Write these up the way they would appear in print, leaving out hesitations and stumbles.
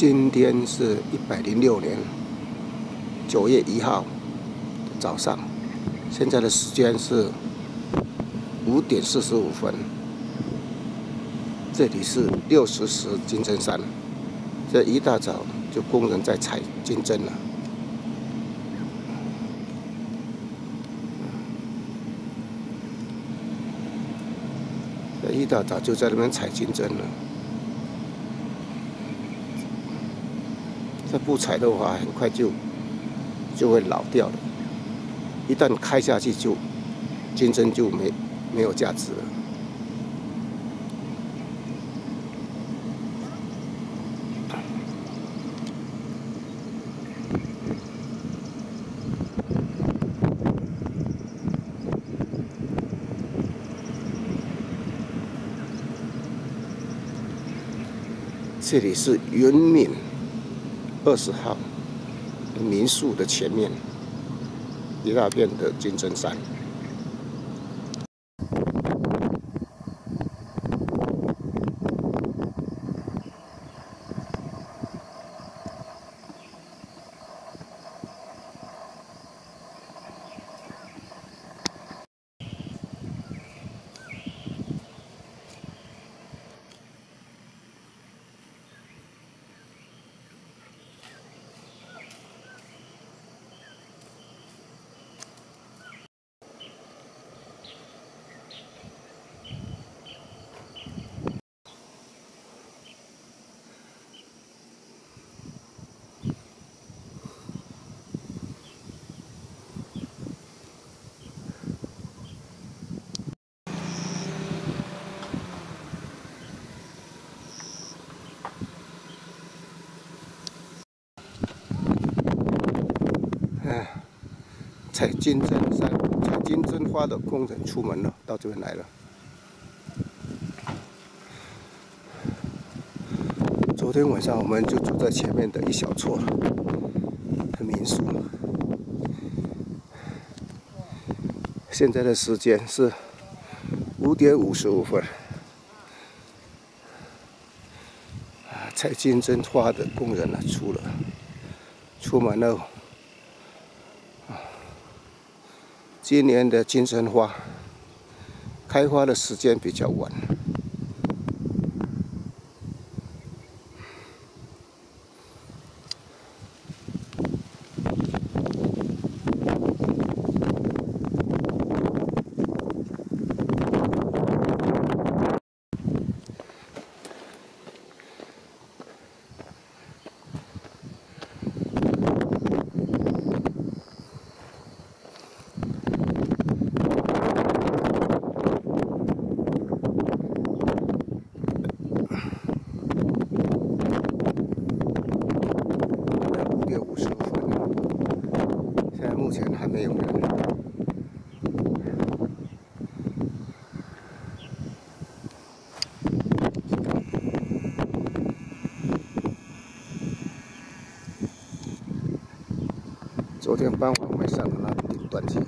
今天是106年9月1号早上，现在的时间是5点45分。这里是60时金针山，这一大早就工人在采金针了。这一大早就在那边采金针了。这不采的话，很快就会老掉了。一旦开下去，金针就没有价值了。这里是云敏20号民宿的前面，一大片的金针山。采金针山、采金针花的工人出门了，到这边来了。昨天晚上我们就住在前面的一小撮的民宿。现在的时间是5点55分。采金针花的工人出门了。今年的金针花开花的时间比较晚。现在目前还没有人。昨天傍晚会上的那顶端机。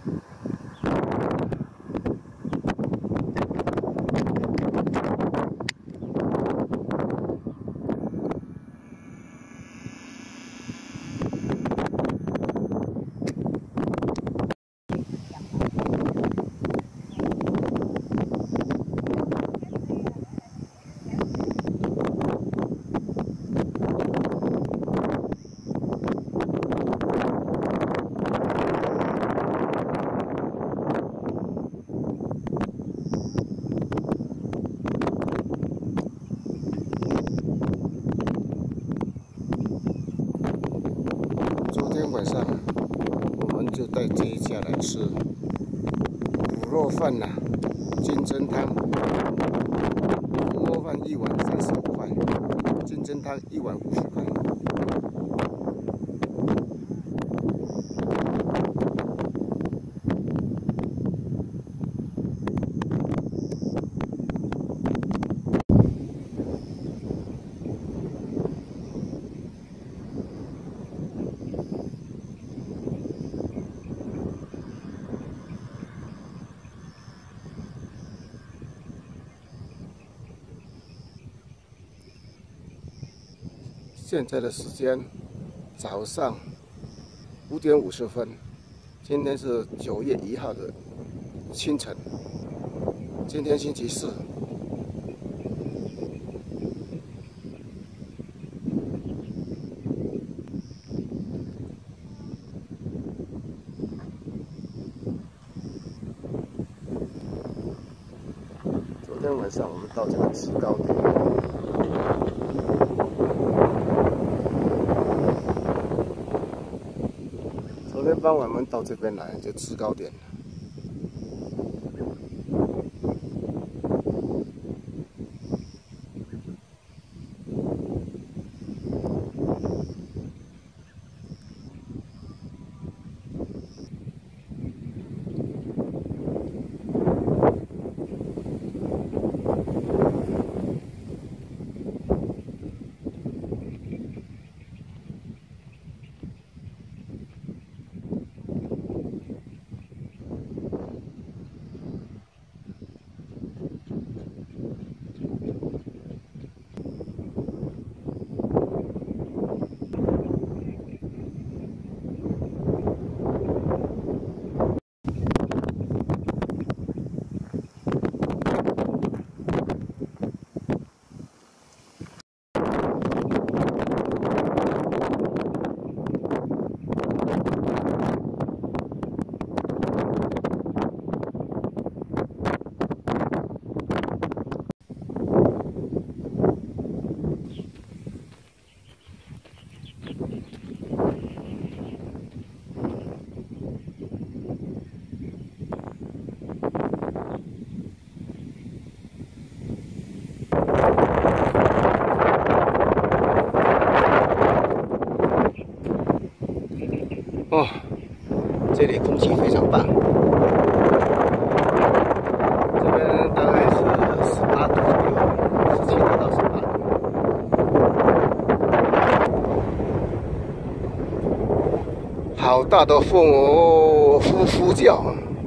晚上我们就在这一家来吃卤肉饭呐，金针汤，卤肉饭1碗35块，金针汤1碗50块。 现在的时间早上5点50分，今天是9月1号的清晨，今天星期四。昨天晚上我们到这个制高点。 昨天傍晚我们到这边来，就制高点。哦，这里空气非常棒，这边大概是18度左右，17度到18度。好大的风哦，呼呼叫。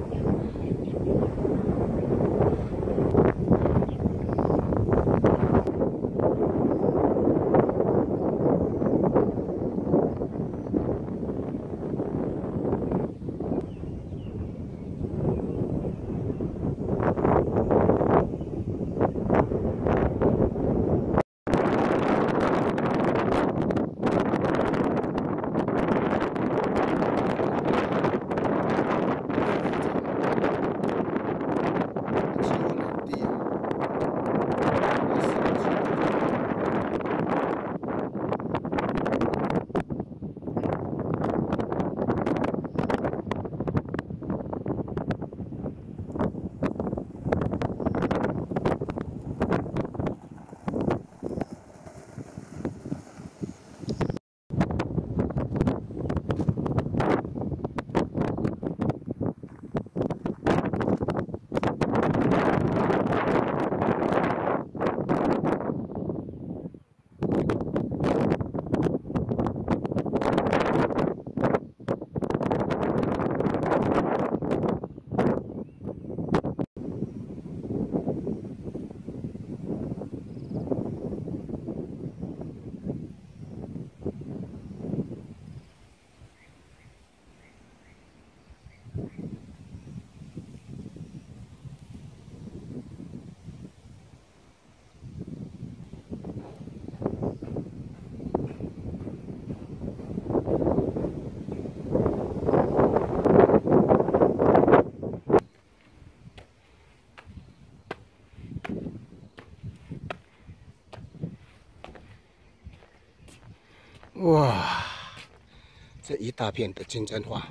哇，这一大片的金针花，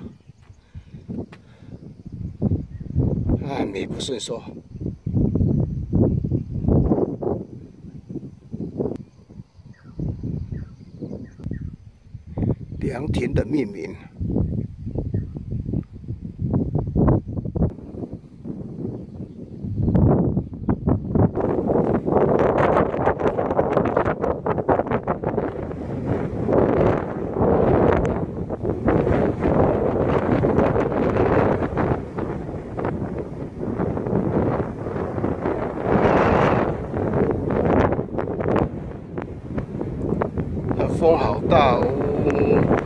啊，美不胜收。凉亭的命名。 风好大哦。